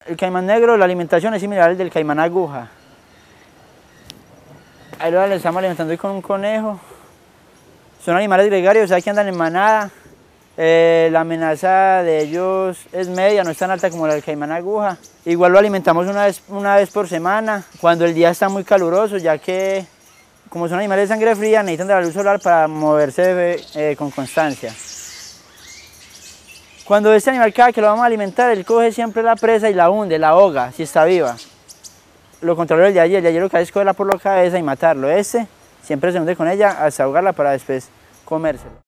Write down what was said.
El caimán negro, la alimentación es similar al del caimán aguja. Ahí lo estamos alimentando hoy con un conejo. Son animales gregarios, o sea que andan en manada. La amenaza de ellos es media, no es tan alta como la del caimán aguja. Igual lo alimentamos una vez por semana, cuando el día está muy caluroso, ya que como son animales de sangre fría necesitan de la luz solar para moverse con constancia. Cuando este animal, cada que lo vamos a alimentar, él coge siempre la presa y la hunde, la ahoga, si está viva. Lo contrario del de ayer lo que hace es cogerla por la cabeza y matarlo. Este siempre se hunde con ella hasta ahogarla para después comérsela.